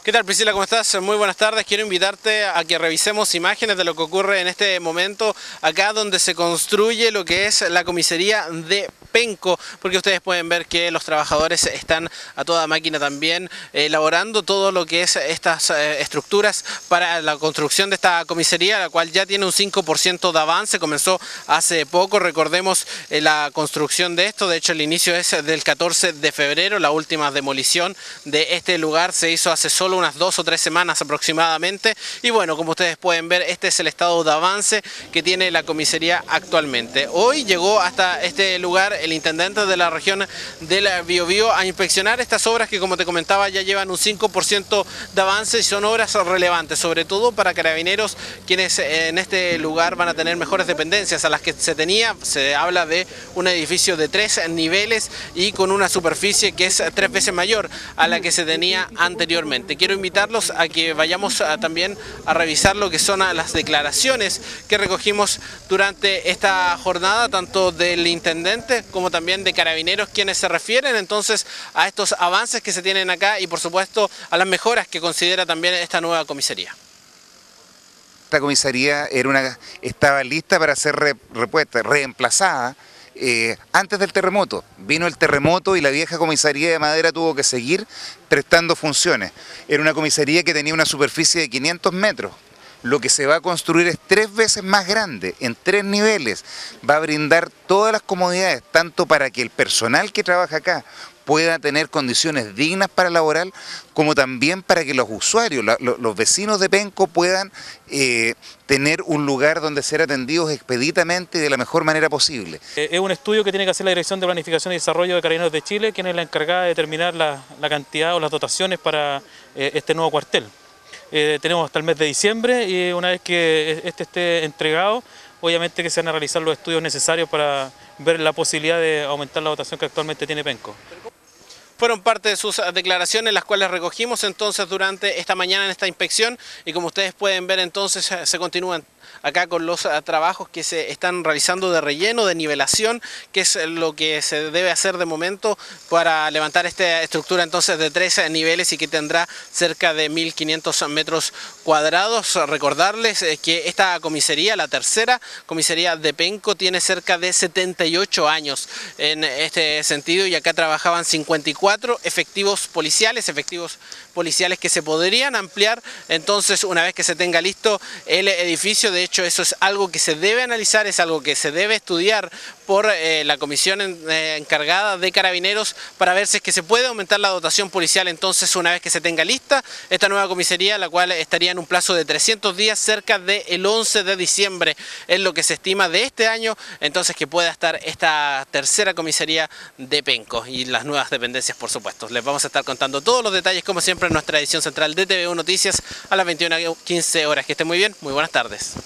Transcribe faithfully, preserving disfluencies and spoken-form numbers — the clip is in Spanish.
¿Qué tal, Priscila? ¿Cómo estás? Muy buenas tardes. Quiero invitarte a que revisemos imágenes de lo que ocurre en este momento acá donde se construye lo que es la comisaría de Penco, porque ustedes pueden ver que los trabajadores están a toda máquina también elaborando todo lo que es estas eh, estructuras para la construcción de esta comisaría, la cual ya tiene un cinco por ciento de avance, comenzó hace poco. Recordemos eh, la construcción de esto, de hecho el inicio es del catorce de febrero, la última demolición de este lugar se hizo hace solo unas dos o tres semanas aproximadamente, y bueno, como ustedes pueden ver, este es el estado de avance que tiene la comisaría actualmente. Hoy llegó hasta este lugar el intendente de la región del Biobío a inspeccionar estas obras que, como te comentaba, ya llevan un cinco por ciento de avance y son obras relevantes, sobre todo para Carabineros, quienes en este lugar van a tener mejores dependencias a las que se tenía. Se habla de un edificio de tres niveles y con una superficie que es tres veces mayor a la que se tenía anteriormente. Quiero invitarlos a que vayamos a, también a revisar lo que son las declaraciones que recogimos durante esta jornada, tanto del intendente como también de Carabineros, quienes se refieren entonces a estos avances que se tienen acá y por supuesto a las mejoras que considera también esta nueva comisaría. Esta comisaría era una, estaba lista para ser re, repuesta, reemplazada eh, antes del terremoto. Vino el terremoto y la vieja comisaría de madera tuvo que seguir prestando funciones. Era una comisaría que tenía una superficie de quinientos metros. Lo que se va a construir es tres veces más grande, en tres niveles. Va a brindar todas las comodidades, tanto para que el personal que trabaja acá pueda tener condiciones dignas para laborar, como también para que los usuarios, la, lo, los vecinos de Penco puedan eh, tener un lugar donde ser atendidos expeditamente y de la mejor manera posible. Eh, es un estudio que tiene que hacer la Dirección de Planificación y Desarrollo de Carabineros de Chile, quien es la encargada de determinar la, la cantidad o las dotaciones para eh, este nuevo cuartel. Eh, tenemos hasta el mes de diciembre y una vez que este esté entregado, obviamente que se van a realizar los estudios necesarios para ver la posibilidad de aumentar la dotación que actualmente tiene Penco. Fueron parte de sus declaraciones, las cuales recogimos entonces durante esta mañana en esta inspección, y como ustedes pueden ver entonces se continúan acá con los trabajos que se están realizando de relleno, de nivelación, que es lo que se debe hacer de momento para levantar esta estructura entonces de tres niveles y que tendrá cerca de mil quinientos metros cuadrados. Recordarles que esta comisaría, la tercera comisaría de Penco, tiene cerca de setenta y ocho años en este sentido, y acá trabajaban cincuenta y cuatro efectivos policiales, efectivos policiales que se podrían ampliar entonces una vez que se tenga listo el edificio. De hecho, eso es algo que se debe analizar, es algo que se debe estudiar por eh, la comisión en, eh, encargada de Carabineros para ver si es que se puede aumentar la dotación policial entonces una vez que se tenga lista esta nueva comisaría, la cual estaría en un plazo de trescientos días, cerca del once de diciembre es lo que se estima de este año, entonces que pueda estar esta tercera comisaría de Penco y las nuevas dependencias, por supuesto. Les vamos a estar contando todos los detalles como siempre en nuestra edición central de T V U Noticias a las veintiuna quince horas. Que estén muy bien, muy buenas tardes.